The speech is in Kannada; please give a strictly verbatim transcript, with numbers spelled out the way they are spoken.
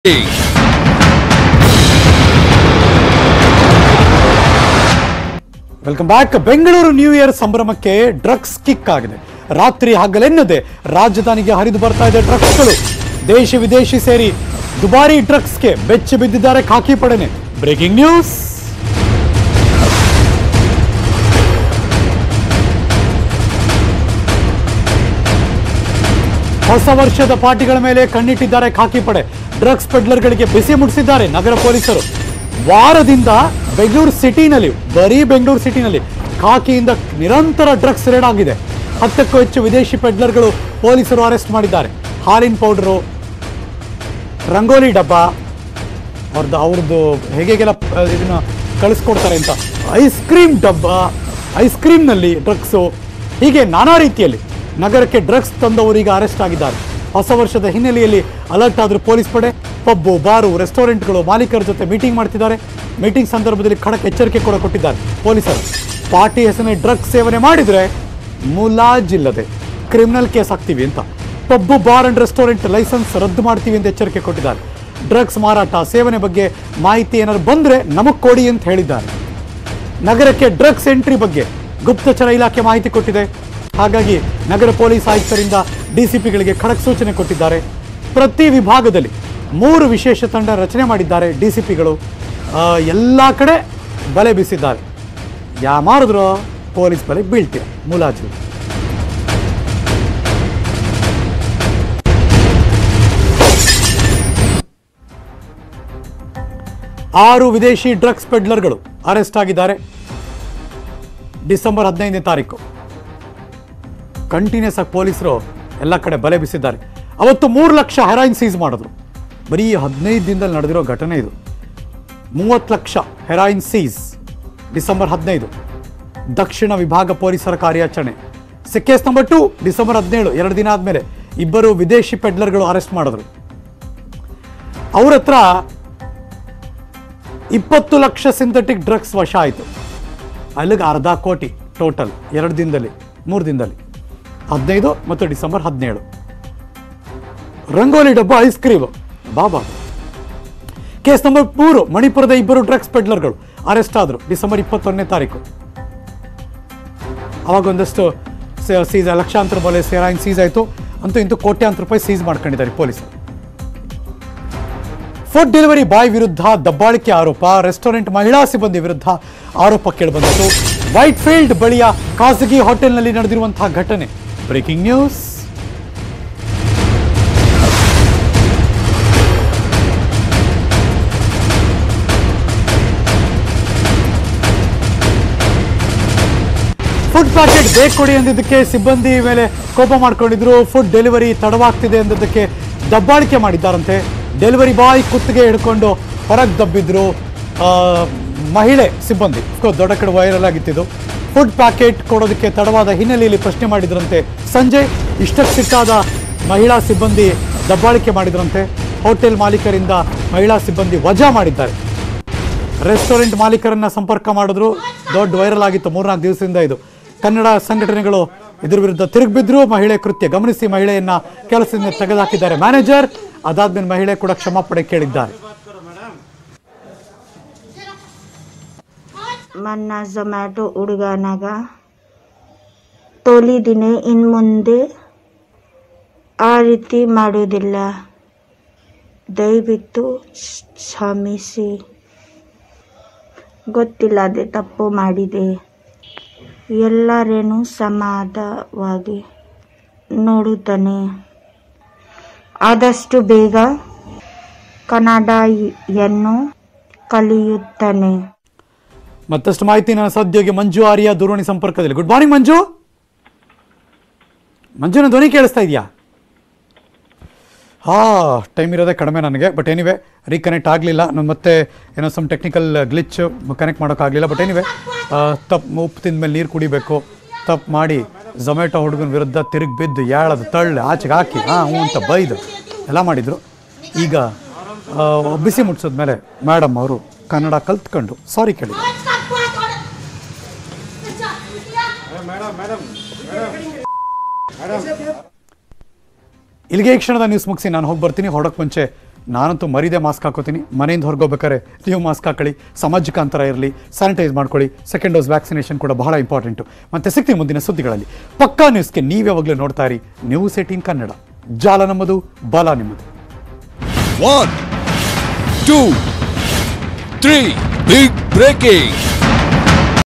Welcome back. Bengaluru new year ಸಂಭ್ರಮಕ್ಕೆ ಡ್ರಗ್ಸ್ ಕಿಕ್ ಆಗಿದೆ. ರಾತ್ರಿ ಹಗಲೆನ್ನದೆ ರಾಜಧಾನಿಗೆ ಹರಿದು ಬರ್ತಾ ಇದೆ ಡ್ರಗ್ಸ್ಗಳು. ದೇಶ ವಿದೇಶಿ ಸೇರಿ ದುಬಾರಿ ಡ್ರಗ್ಸ್ಗೆ ಬೆಚ್ಚಿ ಬಿದ್ದಿದ್ದಾರೆ ಖಾಕಿ ಪಡೆನೆ. Breaking news. ಹೊಸ ವರ್ಷದ ಪಾರ್ಟಿಗಳ ಮೇಲೆ ಕಣ್ಣಿಟ್ಟಿದ್ದಾರೆ ಖಾಕಿ ಪಡೆ. ಡ್ರಗ್ಸ್ ಪೆಡ್ಲರ್ಗಳಿಗೆ ಬಿಸಿ ಮುಟ್ಟಿಸಿದ್ದಾರೆ ನಗರ ಪೊಲೀಸರು. ವಾರದಿಂದ ಬೆಂಗಳೂರು ಸಿಟಿನಲ್ಲಿ, ಬರೀ ಬೆಂಗಳೂರು ಸಿಟಿನಲ್ಲಿ ಖಾಕಿಯಿಂದ ನಿರಂತರ ಡ್ರಗ್ಸ್ ರೇಡ್ ಆಗಿದೆ. ಹತ್ತಕ್ಕೂ ಹೆಚ್ಚು ವಿದೇಶಿ ಪೆಡ್ಲರ್ಗಳು ಪೊಲೀಸರು ಅರೆಸ್ಟ್ ಮಾಡಿದ್ದಾರೆ. ಹಾಲಿನ ಪೌಡರು, ರಂಗೋಲಿ ಡಬ್ಬ, ಅವ್ರದ್ದು ಅವ್ರದ್ದು ಹೇಗೆಲ್ಲ ಇದನ್ನ ಕಳಿಸ್ಕೊಡ್ತಾರೆ ಅಂತ, ಐಸ್ ಕ್ರೀಮ್ ಡಬ್ಬ, ಐಸ್ ಕ್ರೀಮ್ನಲ್ಲಿ ಡ್ರಗ್ಸು, ಹೀಗೆ ನಾನಾ ರೀತಿಯಲ್ಲಿ ನಗರಕ್ಕೆ ಡ್ರಗ್ಸ್ ತಂದವರು ಈಗ ಅರೆಸ್ಟ್ ಆಗಿದ್ದಾರೆ. ಹೊಸ ವರ್ಷದ ಹಿನ್ನೆಲೆಯಲ್ಲಿ ಅಲರ್ಟ್ ಆದರೂ ಪೊಲೀಸ್ ಪಡೆ. ಪಬ್ಬು, ಬಾರು, ರೆಸ್ಟೋರೆಂಟ್ಗಳು ಮಾಲೀಕರ ಜೊತೆ ಮೀಟಿಂಗ್ ಮಾಡ್ತಿದ್ದಾರೆ. ಮೀಟಿಂಗ್ ಸಂದರ್ಭದಲ್ಲಿ ಖಡಕ್ ಎಚ್ಚರಿಕೆ ಕೂಡ ಕೊಟ್ಟಿದ್ದಾರೆ ಪೊಲೀಸರು. ಪಾರ್ಟಿ ಹೆಸರಿನ ಡ್ರಗ್ಸ್ ಸೇವನೆ ಮಾಡಿದರೆ ಮುಲಾಜಿಲ್ಲದೆ ಕ್ರಿಮಿನಲ್ ಕೇಸ್ ಆಗ್ತೀವಿ ಅಂತ. Pub, bar and restaurant licence ರದ್ದು ಮಾಡ್ತೀವಿ ಅಂತ ಎಚ್ಚರಿಕೆ ಕೊಟ್ಟಿದ್ದಾರೆ. ಡ್ರಗ್ಸ್ ಮಾರಾಟ, ಸೇವನೆ ಬಗ್ಗೆ ಮಾಹಿತಿ ಏನಾದ್ರು ಬಂದರೆ ನಮಗೆ ಕೊಡಿ ಅಂತ ಹೇಳಿದ್ದಾರೆ. ನಗರಕ್ಕೆ ಡ್ರಗ್ಸ್ ಎಂಟ್ರಿ ಬಗ್ಗೆ ಗುಪ್ತಚರ ಇಲಾಖೆ ಮಾಹಿತಿ ಕೊಟ್ಟಿದೆ. ಹಾಗಾಗಿ ನಗರ ಪೊಲೀಸ್ ಆಯುಕ್ತರಿಂದ ಡಿಸಿಪಿಗಳಿಗೆ ಖಡಕ್ ಸೂಚನೆ ಕೊಟ್ಟಿದ್ದಾರೆ. ಪ್ರತಿ ವಿಭಾಗದಲ್ಲಿ ಮೂರು ವಿಶೇಷ ತಂಡ ರಚನೆ ಮಾಡಿದ್ದಾರೆ ಡಿಸಿಪಿಗಳು. ಎಲ್ಲ ಕಡೆ ಬಲೆ ಬೀಸಿದ್ದಾರೆ. ಯಾ ಮಾಡಿದ್ರು ಪೊಲೀಸ್ ಬಲೆ ಬೀಳ್ತೀರ ಮುಲಾಜು. ಆರು ವಿದೇಶಿ ಡ್ರಗ್ಸ್ ಪೆಡ್ಲರ್ಗಳು ಅರೆಸ್ಟ್ ಆಗಿದ್ದಾರೆ. ಡಿಸೆಂಬರ್ ಹದಿನೈದನೇ ತಾರೀಕು ಕಂಟಿನ್ಯೂಸ್ ಆಗಿ ಪೊಲೀಸರು ಎಲ್ಲ ಕಡೆ ಬಲೆ ಬೀಸಿದ್ದಾರೆ. ಅವತ್ತು ಮೂರು ಲಕ್ಷ ಹೆರಾಯಿನ್ ಸೀಸ್ ಮಾಡಿದ್ರು. ಬರೀ ಹದಿನೈದು ದಿನದಲ್ಲಿ ನಡೆದಿರೋ ಘಟನೆ ಇದು. ಮೂವತ್ತು ಲಕ್ಷ ಹೆರಾಯಿನ್ ಸೀಸ್ ಡಿಸೆಂಬರ್ ಹದಿನೈದು ದಕ್ಷಿಣ ವಿಭಾಗ ಪೊಲೀಸರ ಕಾರ್ಯಾಚರಣೆ. ಕೇಸ್ ನಂಬರ್ ಟು ಡಿಸೆಂಬರ್ ಹದಿನೇಳು, ಎರಡು ದಿನ ಆದಮೇಲೆ ಇಬ್ಬರು ವಿದೇಶಿ ಪೆಡ್ಲರ್ಗಳು ಅರೆಸ್ಟ್ ಮಾಡಿದ್ರು. ಅವ್ರ ಹತ್ರ ಇಪ್ಪತ್ತು ಲಕ್ಷ ಸಿಂಥೆಟಿಕ್ ಡ್ರಗ್ಸ್ ವಶ ಆಯಿತು. ಅಲ್ಲಿಗೆ ಅರ್ಧ ಕೋಟಿ ಟೋಟಲ್ ಎರಡು ದಿನದಲ್ಲಿ, ಮೂರು ದಿನದಲ್ಲಿ, ಹದಿನೈದು ಮತ್ತು ಡಿಸೆಂಬರ್ ಹದಿನೇಳು. ರಂಗೋಲಿ ಡಬ್ಬ, ಐಸ್ ಕ್ರೀಮ್, ಬಾಬಾ. ಕೇಸ್ ನಂಬರ್ ಮೂರು, ಮಣಿಪುರದ ಇಬ್ಬರು ಡ್ರಗ್ಸ್ ಪೆಡ್ಲರ್ಗಳು ಅರೆಸ್ಟ್ ಆದರು ಡಿಸೆಂಬರ್ ಇಪ್ಪತ್ತೊಂದನೇ ತಾರೀಕು. ಅವಾಗ ಒಂದಷ್ಟು ಸೀಸ್, ಲಕ್ಷಾಂತರ ಬಲೆ ಹೆರಾಯಿನ್ ಸೀಸ್ ಆಯಿತು. ಅಂತೂ ಇಂತೂ ಕೋಟ್ಯಾಂತರ ರೂಪಾಯಿ ಸೀಸ್ ಮಾಡ್ಕೊಂಡಿದ್ದಾರೆ ಪೊಲೀಸರು. ಫುಡ್ ಡೆಲಿವರಿ ಬಾಯ್ ವಿರುದ್ಧ ದಬ್ಬಾಳಿಕೆ ಆರೋಪ. ರೆಸ್ಟೋರೆಂಟ್ ಮಹಿಳಾ ಸಿಬ್ಬಂದಿ ವಿರುದ್ಧ ಆರೋಪ ಕೇಳಿಬಂದಿತ್ತು. ವೈಟ್ ಫೀಲ್ಡ್ ಬಳಿಯ ಖಾಸಗಿ ಹೋಟೆಲ್ನಲ್ಲಿ ನಡೆದಿರುವಂತಹ ಘಟನೆ. Breaking news. ಫುಡ್ ಪ್ಯಾಕೆಟ್ ಬೇಕು ಕೊಡಿ ಅಂದಿದ್ದಕ್ಕೆ ಸಿಬ್ಬಂದಿ ಮೇಲೆ ಕೋಪ ಮಾಡ್ಕೊಂಡಿದ್ರು. ಫುಡ್ ಡೆಲಿವರಿ ತಡವಾಗ್ತಿದೆ ಅಂದಿದ್ದಕ್ಕೆ ದಬ್ಬಾಳಿಕೆ ಮಾಡಿದ್ದಾರಂತೆ. ಡೆಲಿವರಿ ಬಾಯ್ ಕುತ್ತಿಗೆ ಹಿಡ್ಕೊಂಡು ಹೊರಗೆ ದಬ್ಬಿದ್ರು ಮಹಿಳೆ ಸಿಬ್ಬಂದಿ. ದೊಡ್ಡ ಕಡೆ ವೈರಲ್ ಆಗಿತ್ತಿದ್ದು. ಫುಡ್ ಪ್ಯಾಕೆಟ್ ಕೊಡೋದಕ್ಕೆ ತಡವಾದ ಹಿನ್ನೆಲೆಯಲ್ಲಿ ಪ್ರಶ್ನೆ ಮಾಡಿದ್ರಂತೆ. ಸಂಜೆ ಇಷ್ಟಕ್ಕೆ ಸಿಟ್ಟಾದ ಮಹಿಳಾ ಸಿಬ್ಬಂದಿ ದಬ್ಬಾಳಿಕೆ ಮಾಡಿದ್ರಂತೆ. ಹೋಟೆಲ್ ಮಾಲೀಕರಿಂದ ಮಹಿಳಾ ಸಿಬ್ಬಂದಿ ವಜಾ ಮಾಡಿದ್ದಾರೆ. ರೆಸ್ಟೋರೆಂಟ್ ಮಾಲೀಕರನ್ನ ಸಂಪರ್ಕ ಮಾಡಿದ್ರು. ದೊಡ್ಡ ವೈರಲ್ ಆಗಿತ್ತು ಮೂರ್ನಾಲ್ಕು ದಿವಸದಿಂದ ಇದು. ಕನ್ನಡ ಸಂಘಟನೆಗಳು ಇದ್ರ ವಿರುದ್ಧ ತಿರುಗಿಬಿದ್ರು. ಮಹಿಳೆ ಕೃತ್ಯ ಗಮನಿಸಿ ಮಹಿಳೆಯನ್ನ ಕೆಲಸದಿಂದ ತೆಗೆದುಹಾಕಿದ್ದಾರೆ ಮ್ಯಾನೇಜರ್. ಅದಾದ್ಮೇಲೆ ಮಹಿಳೆ ಕೂಡ ಕ್ಷಮಾಪಣೆ ಕೇಳಿದ್ದಾರೆ. ನನ್ನ ಝೊಮ್ಯಾಟೊ ಹುಡುಗನಾಗ ತೋಲಿದಿನಿ, ಇನ್ನು ಮುಂದೆ ಆ ರೀತಿ ಮಾಡುವುದಿಲ್ಲ, ದಯವಿಟ್ಟು ಕ್ಷಮಿಸಿ. ಗೊತ್ತಿಲ್ಲದೆ ತಪ್ಪು ಮಾಡಿದೆ. ಎಲ್ಲರೇನು ಸಮಾಧಾನವಾಗಿ ನೋಡುತ್ತಾನೆ. ಆದಷ್ಟು ಬೇಗ ಕನ್ನಡವನ್ನು ಕಲಿಯುತ್ತಾನೆ. ಮತ್ತಷ್ಟು ಮಾಹಿತಿ ನನ್ನ ಸಹೋದ್ಯೋಗಿ ಮಂಜು ಆರ್ಯ ದೂರವಾಣಿ ಸಂಪರ್ಕದಲ್ಲಿ. ಗುಡ್ ಮಾರ್ನಿಂಗ್ ಮಂಜು. ಮಂಜುನ ಧ್ವನಿ ಕೇಳಿಸ್ತಾ ಇದೆಯಾ? ಹಾ, ಟೈಮ್ ಇರೋದೇ ಕಡಿಮೆ ನನಗೆ. ಬಟ್ ಎನಿವೆ ರೀಕನೆಕ್ಟ್ ಆಗಲಿಲ್ಲ. ನಾನು ಮತ್ತೆ ಏನೋ ಸಮ್ ಟೆಕ್ನಿಕಲ್ ಗ್ಲಿಚ್ ಕನೆಕ್ಟ್ ಮಾಡೋಕ್ಕಾಗಲಿಲ್ಲ. ಬಟ್ ಎನಿವೆ ತಪ್ಪು, ಉಪ್ಪು ತಿಂದ ಮೇಲೆ ನೀರು ಕುಡಿಬೇಕು. ತಪ್ಪು ಮಾಡಿ ಝೊಮ್ಯಾಟೊ ಹುಡುಗನ ವಿರುದ್ಧ ತಿರುಗಿ ಬಿದ್ದು ಯಾಳದು ತಳ್ಳಿ ಆಚೆಗೆ ಹಾಕಿ ಹಾಂ ಹ್ಞೂ ಅಂತ ಬೈದು ಎಲ್ಲ ಮಾಡಿದರು. ಈಗ ಬಿಸಿ ಮುಟ್ಸಿದ್ಮೇಲೆ ಮೇಡಮ್ ಅವರು ಕನ್ನಡ ಕಲ್ತ್ಕೊಂಡು ಸಾರಿ ಕೇಳಿದ್ರು. ಇಲ್ಲಿಗೆ ಈ ಕ್ಷಣದ ನ್ಯೂಸ್ ಮುಗಿಸಿ ನಾನು ಹೋಗಿ ಬರ್ತೀನಿ. ಹೊರಡಕ್ಕೆ ಮುಂಚೆ ನಾನಂತೂ ಮರಿದೇ ಮಾಸ್ಕ್ ಹಾಕೋತೀನಿ. ಮನೆಯಿಂದ ಹೊರಗೋಗ್ಬೇಕಾದ್ರೆ ನೀವು ಮಾಸ್ಕ್ ಹಾಕೊಳ್ಳಿ, ಸಾಮಾಜಿಕ ಅಂತರ ಇರಲಿ, ಸ್ಯಾನಿಟೈಸ್ ಮಾಡ್ಕೊಳ್ಳಿ. ಸೆಕೆಂಡ್ ಡೋಸ್ ವ್ಯಾಕ್ಸಿನೇಷನ್ ಕೂಡ ಬಹಳ ಇಂಪಾರ್ಟೆಂಟು. ಮತ್ತೆ ಸಿಗ್ತೀವಿ ಮುಂದಿನ ಸುದ್ದಿಗಳಲ್ಲಿ. ಪಕ್ಕಾ ನ್ಯೂಸ್ಗೆ ನೀವು ಯಾವಾಗಲೂ ನೋಡ್ತಾ ಇರಿ ನ್ಯೂಸ್ ಏಟೀನ್ ಕನ್ನಡ. ಜಾಲ ನಮ್ಮದು, ಬಲ ನಿಮ್ಮದು. One, two, three, big breaking.